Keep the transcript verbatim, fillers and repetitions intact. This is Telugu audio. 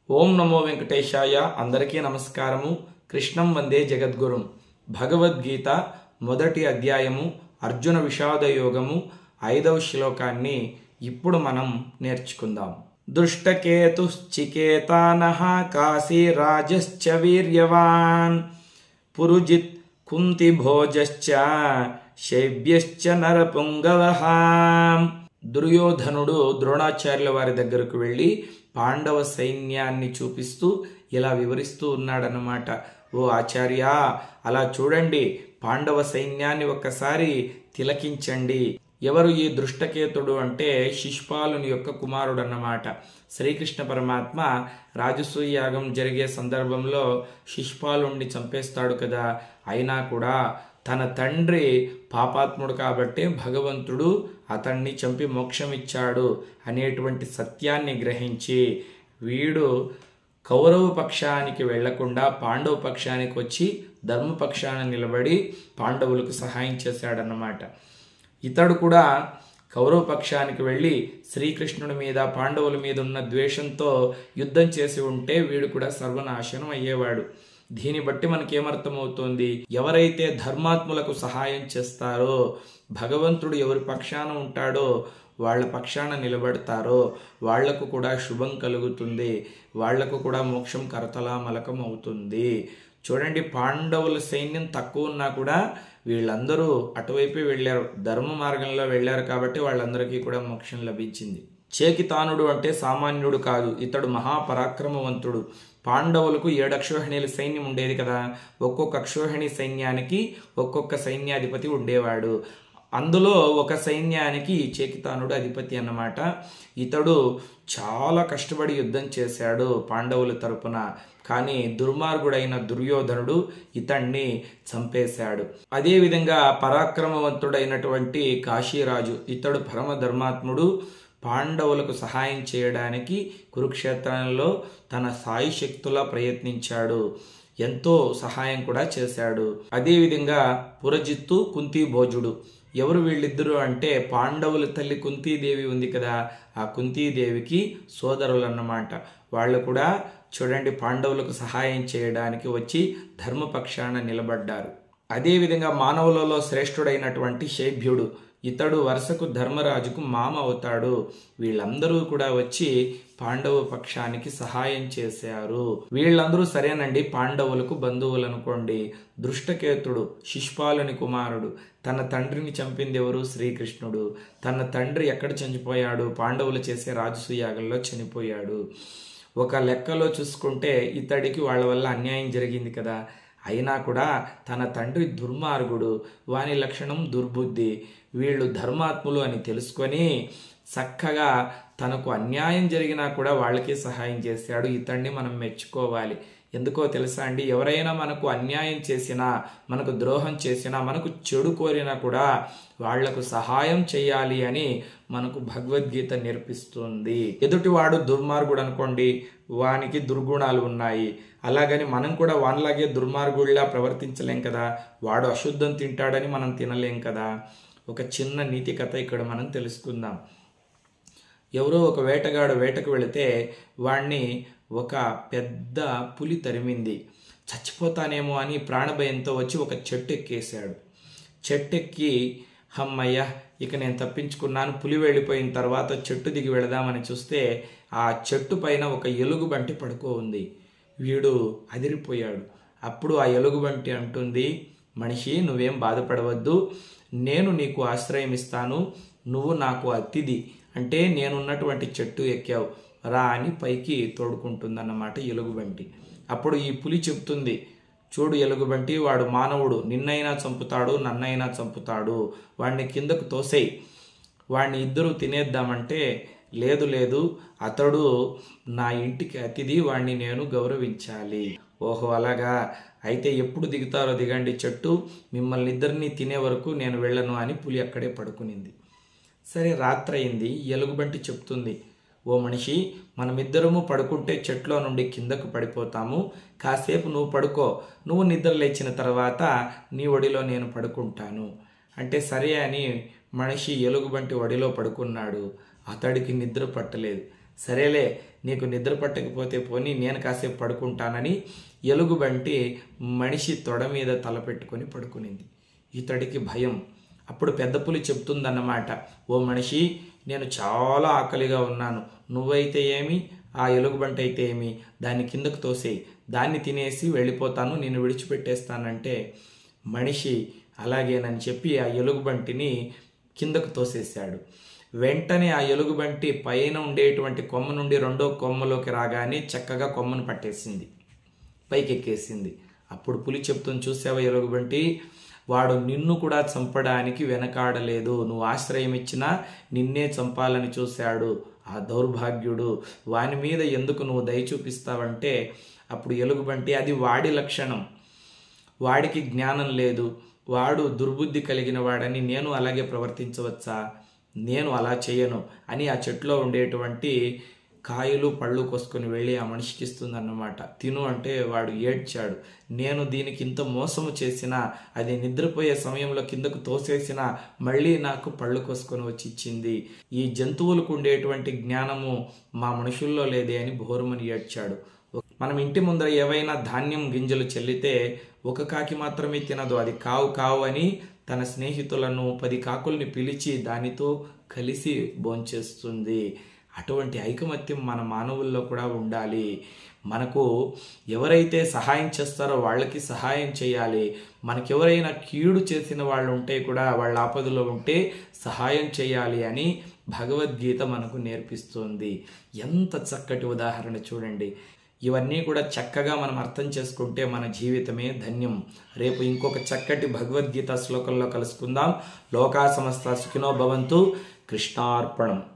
ఓం నమో వెంకటేశాయ. అందరికీ నమస్కారము. కృష్ణం వందే జగద్గురుం. భగవద్గీత మొదటి అధ్యాయము అర్జున విషాద యోగము ఐదవ శ్లోకాన్ని ఇప్పుడు మనం నేర్చుకుందాం. దృష్టకేతుశ్చికేతానః కాశీరాజశ్చ వీర్యవాన్ పురుజిత్ కుంతిభోజశ్చ శైబ్యశ్చ నరపుంగవః. దుర్యోధనుడు ద్రోణాచార్యుల వారి దగ్గరకు వెళ్ళి పాండవ సైన్యాన్ని చూపిస్తూ ఇలా వివరిస్తూ ఉన్నాడనమాట. ఓ ఆచార్య, అలా చూడండి, పాండవ సైన్యాన్ని ఒక్కసారి తిలకించండి. ఎవరు ఈ దృష్టకేతుడు అంటే శిశుపాలుని యొక్క కుమారుడు అన్నమాట. శ్రీకృష్ణ పరమాత్మ రాజసూయ యాగం జరిగే సందర్భంలో శిశుపాలుని చంపేస్తాడు కదా. అయినా కూడా తన తండ్రి పాపాత్ముడు కాబట్టి భగవంతుడు అతన్ని చంపి మోక్షం ఇచ్చాడు అనేటువంటి సత్యాన్ని గ్రహించి వీడు కౌరవ పక్షానికి వెళ్లకుండా పాండవ పక్షానికి వచ్చి ధర్మపక్షాన నిలబడి పాండవులకు సహాయం చేశాడన్నమాట. ఇతడు కూడా కౌరవ పక్షానికి వెళ్ళి శ్రీకృష్ణుడి మీద పాండవుల మీద ఉన్న ద్వేషంతో యుద్ధం చేసి ఉంటే వీడు కూడా సర్వనాశనం అయ్యేవాడు. దీన్ని బట్టి మనకేమర్థమవుతోంది, ఎవరైతే ధర్మాత్ములకు సహాయం చేస్తారో, భగవంతుడు ఎవరి పక్షాన ఉంటాడో వాళ్ళ పక్షాన నిలబడతారో వాళ్లకు కూడా శుభం కలుగుతుంది, వాళ్లకు కూడా మోక్షం కరతలామలకం అవుతుంది. చూడండి, పాండవుల సైన్యం తక్కువ ఉన్నా కూడా వీళ్ళందరూ అటువైపే వెళ్ళారు, ధర్మ మార్గంలో వెళ్ళారు కాబట్టి వాళ్ళందరికీ కూడా మోక్షం లభించింది. చేకితానుడు అంటే సామాన్యుడు కాదు, ఇతడు మహాపరాక్రమవంతుడు. పాండవులకు ఏడు అక్షోహిణీల సైన్యం ఉండేది కదా. ఒక్కొక్క అక్షోహిణి సైన్యానికి ఒక్కొక్క సైన్యాధిపతి ఉండేవాడు. అందులో ఒక సైన్యానికి చేకితానుడు అధిపతి అన్నమాట. ఇతడు చాలా కష్టపడి యుద్ధం చేశాడు పాండవుల తరపున. కానీ దుర్మార్గుడైన దుర్యోధనుడు ఇతన్ని చంపేశాడు. అదేవిధంగా పరాక్రమవంతుడైనటువంటి కాశీరాజు, ఇతడు పరమ ధర్మాత్ముడు. పాండవులకు సహాయం చేయడానికి కురుక్షేత్రంలో తన సాయి శక్తులా ప్రయత్నించాడు, ఎంతో సహాయం కూడా చేశాడు. అదేవిధంగా పురజిత్తు కుంతిభోజుడు. ఎవరు వీళ్ళిద్దరూ అంటే పాండవుల తల్లి కుంతీదేవి ఉంది కదా, ఆ కుంతీదేవికి సోదరులు అన్నమాట. వాళ్ళు కూడా చూడండి పాండవులకు సహాయం చేయడానికి వచ్చి ధర్మపక్షాన నిలబడ్డారు. అదేవిధంగా మానవులలో శ్రేష్ఠుడైనటువంటి శైభ్యుడు, ఇతడు వరుసకు ధర్మరాజుకు మామ అవుతాడు. వీళ్ళందరూ కూడా వచ్చి పాండవ పక్షానికి సహాయం చేశారు. వీళ్ళందరూ సరేనండి, పాండవులకు బంధువులు అనుకోండి. దృష్టకేతుడు శిశుపాలుని కుమారుడు. తన తండ్రిని చంపింది ఎవరు? శ్రీకృష్ణుడు. తన తండ్రి ఎక్కడ చనిపోయాడు? పాండవులు చేసే రాజసూయాగంలో చనిపోయాడు. ఒక లెక్కలో చూసుకుంటే ఇతడికి వాళ్ళ వల్ల అన్యాయం జరిగింది కదా. అయినా కూడా తన తండ్రి దుర్మార్గుడు, వాని లక్షణం దుర్బుద్ధి. వీళ్ళు ధర్మాత్ములు అని తెలుసుకొని చక్కగా తనకు అన్యాయం జరిగినా కూడా వాళ్ళకి సహాయం చేశాడు. ఇతన్ని మనం మెచ్చుకోవాలి. ఎందుకో తెలుసా అండి, ఎవరైనా మనకు అన్యాయం చేసినా, మనకు ద్రోహం చేసినా, మనకు చెడు కోరినా కూడా వాళ్లకు సహాయం చేయాలి అని మనకు భగవద్గీత నేర్పిస్తుంది. ఎదుటివాడు దుర్మార్గుడు అనుకోండి, వానికి దుర్గుణాలు ఉన్నాయి. అలాగని మనం కూడా వానిలాగే దుర్మార్గుడిలా ప్రవర్తించలేం కదా. వాడు అశుద్ధం తింటాడని మనం తినలేం కదా. ఒక చిన్న నీతి కథ ఇక్కడ మనం తెలుసుకుందాం. ఎవరో ఒక వేటగాడు వేటకు వెళితే వాణ్ణి ఒక పెద్ద పులి తరిమింది. చచ్చిపోతానేమో అని ప్రాణభయంతో వచ్చి ఒక చెట్టు ఎక్కేశాడు. చెట్టు ఎక్కి హమ్మయ్య ఇక నేను తప్పించుకున్నాను, పులి వెళ్ళిపోయిన తర్వాత చెట్టు దిగి వెళదామని చూస్తే ఆ చెట్టు పైన ఒక ఎలుగుబంటి పడుకో ఉంది. వీడు అదిరిపోయాడు. అప్పుడు ఆ ఎలుగుబంటి అంటుంది, మనిషి నువ్వేం బాధపడవద్దు, నేను నీకు ఆశ్రయం ఇస్తాను, నువ్వు నాకు అతిథి, అంటే నేనున్నటువంటి చెట్టు ఎక్కావు రా అని పైకి తోడుకుంటుందన్నమాట ఎలుగుబంటి. అప్పుడు ఈ పులి చెప్తుంది, చూడు ఎలుగుబంటి, వాడు మానవుడు, నిన్నైనా చంపుతాడు, నన్నైనా చంపుతాడు, వాడిని కిందకు తోసేయి, వాడిని ఇద్దరు తినేద్దామంటే లేదు లేదు, అతడు నా ఇంటికి అతిథి, వాడిని నేను గౌరవించాలి. ఓహో అలాగా, అయితే ఎప్పుడు దిగుతారో దిగండి చెట్టు, మిమ్మల్ని ఇద్దరిని తినే వరకు నేను వెళ్ళను అని పులి అక్కడే పడుకునింది. సరే రాత్రి అయింది. ఎలుగుబంటి చెప్తుంది, ఓ మనిషి, మనమిద్దరము పడుకుంటే చెట్లో నుండి కిందకు పడిపోతాము, కాసేపు నువ్వు పడుకో, నువ్వు నిద్ర లేచిన తర్వాత నీ ఒడిలో నేను పడుకుంటాను అంటే సరే అని మనిషి ఎలుగుబంటి ఒడిలో పడుకున్నాడు. అతడికి నిద్ర పట్టలేదు. సరేలే నీకు నిద్ర పట్టకపోతే పోనీ నేను కాసేపు పడుకుంటానని ఎలుగుబంటి మనిషి తొడ మీద తల పెట్టుకొని పడుకునింది. ఇతడికి భయం. అప్పుడు పెద్ద పులి చెప్తుందన్నమాట, ఓ మనిషి, నేను చాలా ఆకలిగా ఉన్నాను, నువ్వైతే ఏమి, ఆ ఎలుగుబంటి అయితే ఏమి, దాన్ని కిందకు తోసేయి, దాన్ని తినేసి వెళ్ళిపోతాను, నేను విడిచిపెట్టేస్తానంటే మనిషి అలాగేనని చెప్పి ఆ ఎలుగుబంటిని కిందకు తోసేశాడు. వెంటనే ఆ ఎలుగుబంటి పైన ఉండేటువంటి కొమ్మ నుండి రెండో కొమ్మలోకి రాగానే చక్కగా కొమ్మను పట్టేసింది, పైకెక్కేసింది. అప్పుడు పులి చెప్తుంది, చూసావా ఎలుగుబంటి, వాడు నిన్ను కూడా చంపడానికి వెనకాడలేదు, నువ్వు ఆశ్రయం ఇచ్చినా నిన్నే చంపాలని చూశాడు, ఆ దౌర్భాగ్యుడు, వాని మీద ఎందుకు నువ్వు దయ చూపిస్తావంటే అప్పుడు ఎలుగుబంటి, అది వాడి లక్షణం, వాడికి జ్ఞానం లేదు, వాడు దుర్బుద్ధి కలిగిన వాడని నేను అలాగే ప్రవర్తించవచ్చా, నేను అలా చేయను అని ఆ చెట్టులో ఉండేటువంటి కాయలు పళ్ళు కోసుకొని వెళ్ళి ఆ మనిషికి ఇస్తుందన్నమాట. తిను అంటే వాడు ఏడ్చాడు. నేను దీనికి ఇంత మోసము చేసినా, అది నిద్రపోయే సమయంలో కిందకు తోసేసినా మళ్ళీ నాకు పళ్ళు కోసుకొని వచ్చి ఇచ్చింది. ఈ జంతువులకు ఉండేటువంటి జ్ఞానము మా మనుషుల్లో లేదే అని బోరుమని ఏడ్చాడు. మనం ఇంటి ముందర ఏవైనా ధాన్యం గింజలు చెల్లితే ఒక కాకి మాత్రమే తినదు, అది కావు కావు అని తన స్నేహితులను పది కాకుల్ని పిలిచి దానితో కలిసి భోంచేస్తుంది. అటువంటి ఐకమత్యం మన మానవుల్లో కూడా ఉండాలి. మనకు ఎవరైతే సహాయం చేస్తారో వాళ్ళకి సహాయం చేయాలి. మనకెవరైనా కీడు చేసిన వాళ్ళు ఉంటే కూడా వాళ్ళ ఆపదలో ఉంటే సహాయం చేయాలి అని భగవద్గీత మనకు నేర్పిస్తుంది. ఎంత చక్కటి ఉదాహరణ చూడండి. ఇవన్నీ కూడా చక్కగా మనం అర్థం చేసుకుంటే మన జీవితమే ధన్యం. రేపు ఇంకొక చక్కటి భగవద్గీత శ్లోకంలో కలుసుకుందాం. లోకా సమస్త సుఖినో భవంతు. కృష్ణార్పణం.